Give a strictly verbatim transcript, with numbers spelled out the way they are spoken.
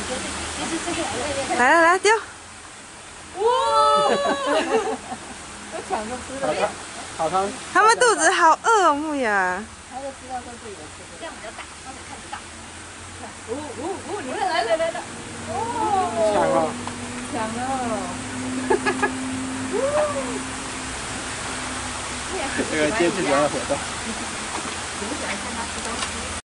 来来来，丢！ 哇！都抢着吃了。 好汤。 他们肚子好饿哦，木雅。 他就知道这自己的吃的。这样比较大，他才看得到。哦哦哦！你们来来来来！哦！ 抢了！ 抢了！ 这个接自己的活动。 你不喜欢看他吃东西？